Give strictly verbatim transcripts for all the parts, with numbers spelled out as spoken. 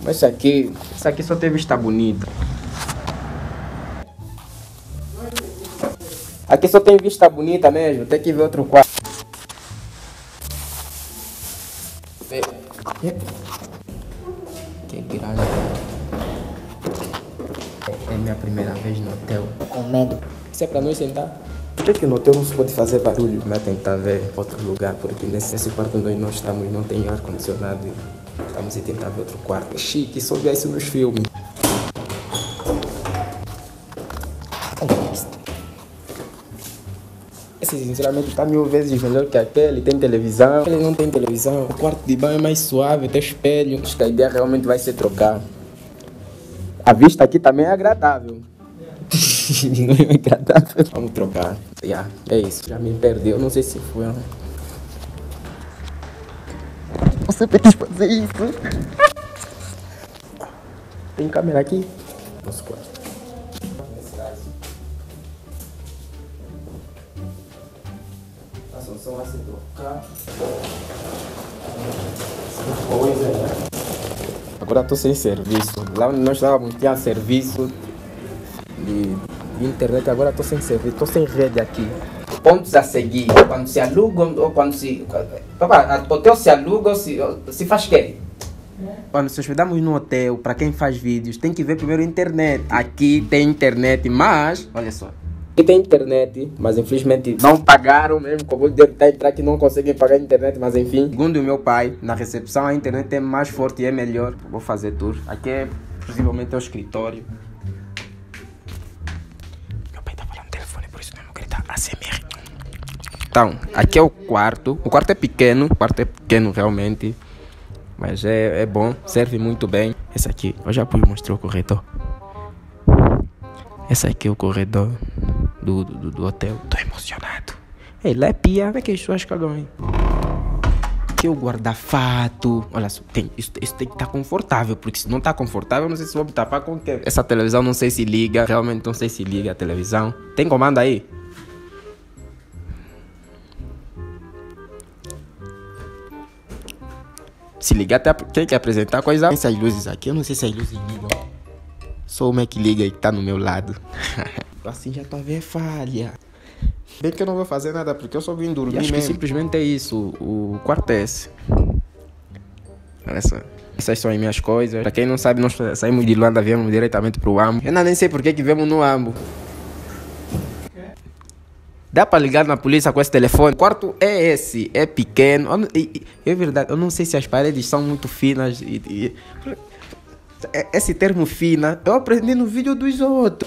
Mas isso aqui, isso aqui só tem vista bonita. Aqui só tem vista bonita mesmo, tem que ver outro quarto. Que grande. É minha primeira vez no hotel. Com medo. Isso é pra nós sentar? Por que que no hotel não se pode fazer barulho? Mas tentar ver outro lugar, porque nesse, nesse quarto onde nós estamos não tem ar-condicionado. Estamos a tentar ver outro quarto. É chique, só ver isso nos filmes. Esse sinceramente está mil vezes melhor que aquele. Tem televisão, ele não tem televisão. O quarto de banho é mais suave, tem espelho. Acho que a ideia realmente vai ser trocar. A vista aqui também é agradável. Não é agradável. Vamos trocar. Yeah, é isso. Já me perdi. Eu não sei se foi. Você quis fazer isso? Tem câmera aqui? Nosso quarto. A solução vai ser trocar. Agora estou sem serviço. Lá onde nós estávamos tinha serviço de, de internet, agora estou sem serviço, estou sem rede aqui. Pontos a seguir, quando se alugam ou quando se... Opa, o hotel se aluga ou se, se faz quê? Quando se hospedamos no hotel, para quem faz vídeos, tem que ver primeiro a internet. Aqui tem internet, mas... Olha só. Aqui tem internet, mas infelizmente não pagaram mesmo. Como deve estar entrar que não conseguem pagar a internet, mas enfim. Segundo o meu pai, na recepção a internet é mais forte e é melhor. Vou fazer tour. Aqui é, possivelmente, é o escritório. Meu pai tá falando no telefone, por isso não vou gritar A S M R. Então, aqui é o quarto. O quarto é pequeno, o quarto é pequeno realmente. Mas é, é bom, serve muito bem. Esse aqui, eu já pude mostrar o corredor. Esse aqui é o corredor do, do, do hotel. Tô emocionado. Ei, lá é pia. Como é que as pessoas cagam aí? Aqui é o guarda-fato. Olha só, tem, isso, isso tem que estar confortável. Porque se não tá confortável, não sei se vou me tapar com o quê. Essa televisão não sei se liga. Realmente não sei se liga a televisão. Tem comando aí? Se ligar, tem que apresentar coisa. Essas luzes aqui, eu não sei se as luzes ligam. Só o Mac liga e tá no meu lado. Assim já tô a ver falha. Bem que eu não vou fazer nada, porque eu só vim dormir. E acho mesmo. Que simplesmente é isso. O quarto é esse. Olha só. Essas são as minhas coisas. Pra quem não sabe, nós saímos de Luanda, viemos diretamente pro Ambo. Eu ainda nem sei por que que viemos no Ambo. Dá pra ligar na polícia com esse telefone? O quarto é esse, é pequeno. É verdade, eu não sei se as paredes são muito finas. E, e, esse termo fina, eu aprendi no vídeo dos outros.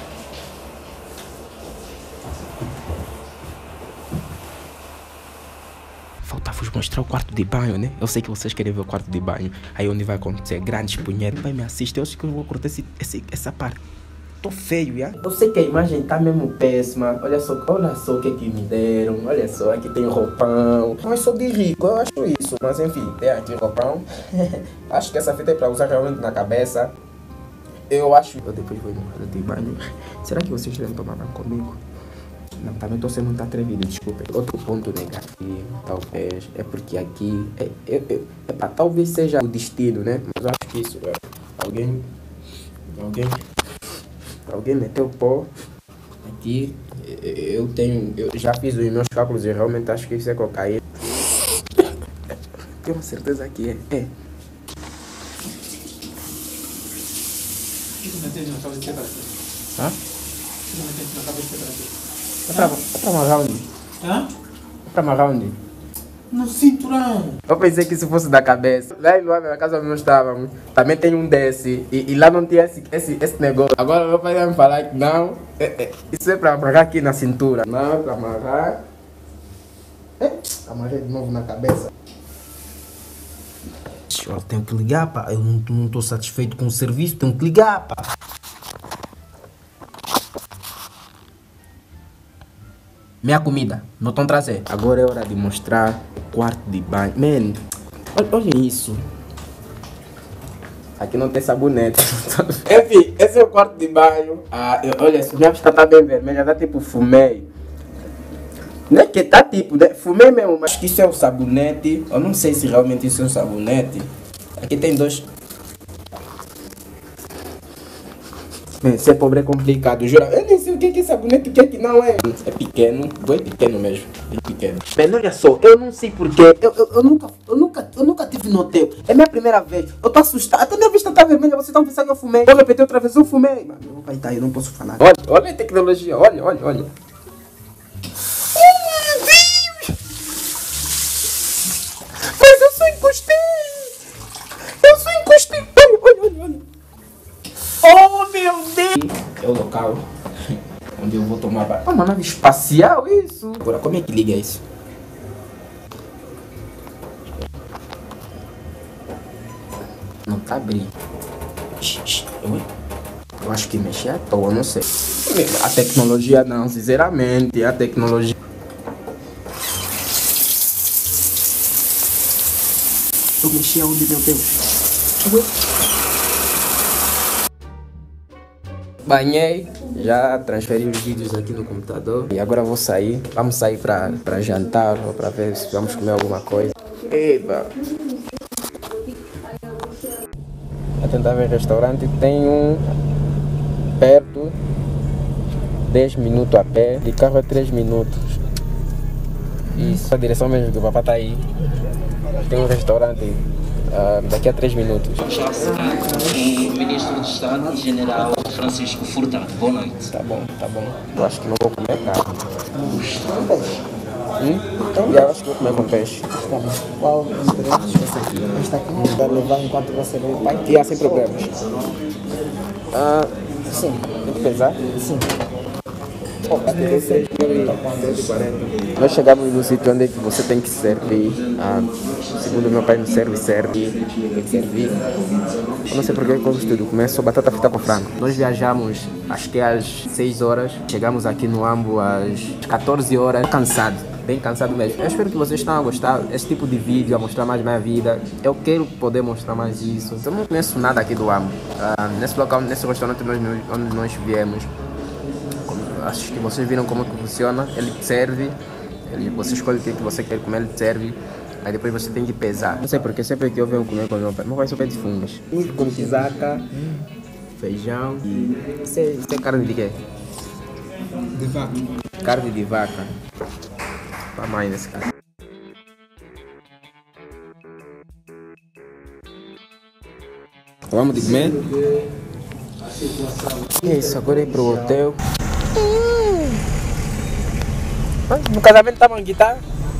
Falta-vos mostrar o quarto de banho, né? Eu sei que vocês querem ver o quarto de banho. Aí onde vai acontecer grandes punhetas. Vai me assistir, eu acho que eu vou cortar esse, esse, essa parte. Tô feio, já. Eu sei que a imagem tá mesmo péssima. Olha só, olha só o que que me deram. Olha só, aqui tem roupão. Mas sou de rico, eu acho isso. Mas enfim, tem aqui roupão. Acho que essa fita é pra usar realmente na cabeça. Eu acho... Eu depois vou no quarto de banho. Será que vocês devem tomar banho comigo? Não, também tô sendo muito atrevido, desculpa. Outro ponto negativo, talvez, é porque aqui... É, é, é, é pra, talvez seja o destino, né? Mas eu acho que isso é... Alguém... Alguém... Alguém meteu pó aqui. Eu tenho, eu já fiz os meus cálculos e realmente acho que isso é cocaína. Tenho certeza que é. É. O que tu meteu na cabeça para aqui? Hã? O que tu meteu na cabeça para aqui? É pra, é pra amarrar onde? Hã? É pra amarrar onde? No cinturão. Eu pensei que isso fosse da cabeça. Lá em Luanda, na casa onde nós estávamos, também tem um desse. E, e lá não tinha esse, esse, esse negócio. Agora meu pai vai me falar que não. É, é, isso é para amarrar aqui na cintura. Não, é para amarrar. É, amarrei de novo na cabeça. Eu tenho que ligar, pá. Eu não estou satisfeito com o serviço. Tenho que ligar, pá. Minha comida, não estão trazendo. Agora é hora de mostrar o quarto de banho. Man, olha, olha isso. Aqui não tem sabonete. Enfim, esse é o quarto de banho. Ah, eu, olha, minha vista tá bem vermelha, dá tipo fumei. Não é que tá tipo, né? Fumei mesmo, mas que isso é o sabonete. Eu não sei se realmente isso é um sabonete. Aqui tem dois... Ser pobre é complicado, jura. Eu nem sei o que é que é sabonete, o que é que não é. É pequeno, é pequeno mesmo. É pequeno. Mas olha só, eu não sei porquê. Eu, eu, eu, nunca, eu, nunca, eu nunca tive no hotel. É minha primeira vez. Eu tô assustado. Até minha vista tá vermelha. Vocês estão pensando que eu fumei. Vou repetir outra vez, eu fumei. Mano, não vai estar, eu não posso falar. Olha, olha a tecnologia. Olha, olha, olha. Oh, meu Deus! Mas eu só encostei. Eu só encostei. Olha, olha, olha, olha. Oh, meu Deus! É o local onde eu vou tomar banho. É uma nave espacial, isso. Agora, como é que liga isso? Não tá abrindo. Eu, eu acho que mexer à toa, não sei. A tecnologia não, sinceramente, a tecnologia. Eu mexi aonde, meu Deus? Ué? Banhei, já transferi os vídeos aqui no computador. E agora vou sair. Vamos sair pra, pra jantar ou pra ver se vamos comer alguma coisa. Eba! A tentar ver restaurante. Tem um perto, dez minutos a pé. De carro é três minutos. Isso, a direção mesmo que o papá tá aí. Tem um restaurante uh, daqui a três minutos. O ministro de Estado, general Francisco Furtado. Boa noite. Tá bom, tá bom. Eu acho que não vou comer carne. Hum? Então, eu acho que vou comer com peixe. Tá bom. Qual o interesse? Esse aqui. Esta aqui vai levar enquanto você vê o pai. E há sem problemas. Ah, Sim. tem que pesar? Sim. Nós chegamos no sítio onde é que você tem que servir. Ah, segundo meu pai, me serve, serve. Tem que servir. Eu não sei porque eu gosto de tudo. Começo batata frita com frango. Nós viajamos, acho que às seis horas. Chegamos aqui no Ambo às catorze horas. Cansado, bem cansado mesmo. Eu espero que vocês tenham gostado desse tipo de vídeo, a mostrar mais minha vida. Eu quero poder mostrar mais isso. Eu não conheço nada aqui do Ambo. Ah, nesse local, nesse restaurante onde nós, onde nós viemos. Acho que vocês viram como é que funciona. Ele serve, ele, você escolhe o que você quer comer, ele serve. Aí depois você tem que pesar. Não sei porque sempre que eu venho comer com meu pai, meu pai só pede fungos. Fungos com tisaca, feijão e... Isso é, isso é carne de quê? De vaca. Carne de vaca. Pra mãe nesse caso. Vamos de comer? É isso, agora é pro hotel. Mas no casamento estavam aqui, tá?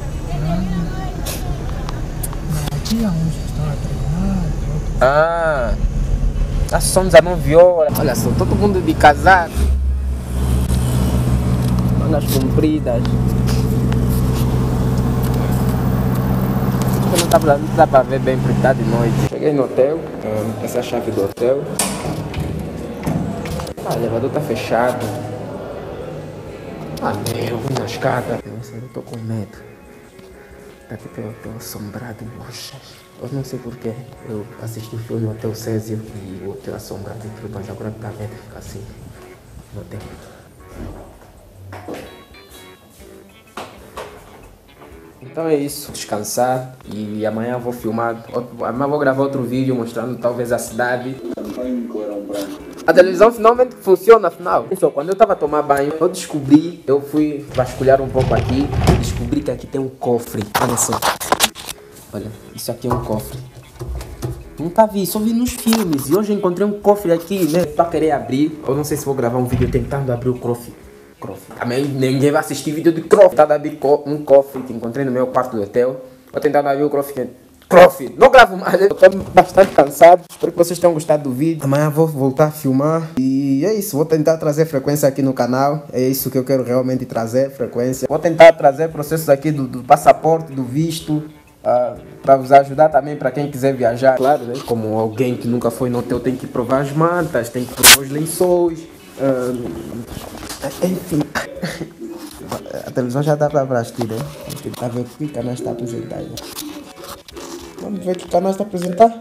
Aqui é onde está treinado. Ah, já são dezenove horas. Olha só, todo mundo de casaco. Mangas compridas. Não dá, pra, não dá pra ver bem porque tá de noite. Cheguei no hotel, essa é a chave do hotel. Ah, o elevador tá fechado. Ah, meu, vou na escada. Nossa, eu tô com medo. Tá tipo, eu tô assombrado, moças. Eu não sei porquê. Eu assisti o filme no Hotel Césio e o hotel assombrado e tudo, mas agora tá medo de ficar assim no hotel. Então é isso, descansar e amanhã vou filmar, amanhã vou gravar outro vídeo mostrando talvez a cidade. A televisão finalmente funciona, afinal. Pessoal, quando eu estava a tomar banho, eu descobri, eu fui vasculhar um pouco aqui, descobri que aqui tem um cofre. Olha só. Olha, isso aqui é um cofre. Nunca vi, só vi nos filmes. E hoje eu encontrei um cofre aqui, né? Tô a querer abrir. Eu não sei se vou gravar um vídeo tentando abrir o cofre. Também ninguém vai assistir vídeo de cofre. Tentando abrir um cofre que encontrei no meu quarto do hotel. Vou tentar abrir o cofre. Cofre, não gravo mais, eu tô bastante cansado. Espero que vocês tenham gostado do vídeo. Amanhã vou voltar a filmar. E é isso, vou tentar trazer frequência aqui no canal. É isso que eu quero realmente trazer, frequência. Vou tentar trazer processos aqui do, do passaporte, do visto. Uh, para vos ajudar também, para quem quiser viajar. Claro, né? Como alguém que nunca foi no hotel tem que provar as mantas, tem que provar os lençóis. Uh, enfim. A televisão já dá para assistir, né? Vamos tentar ver o que o canal está apresentando. Vamos ver o que o canal está a apresentar.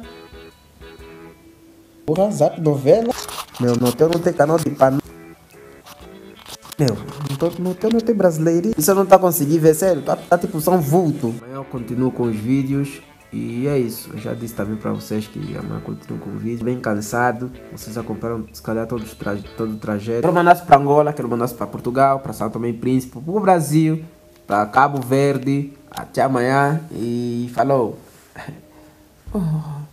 Porra, Zap novela. Meu, no hotel não tem canal de pan. Meu, no hotel não tem brasileiro. Isso eu não tá conseguindo ver, sério. Tá, tá tipo só um vulto. Amanhã eu continuo com os vídeos. E é isso, eu já disse também para vocês que amanhã continuo com o vídeo, bem cansado, vocês acompanharam se calhar todo, tra todo o trajeto. Quero mandar para Angola, quero mandar para Portugal, para São Tomé e Príncipe, para o Brasil, para Cabo Verde. Até amanhã e falou! Oh.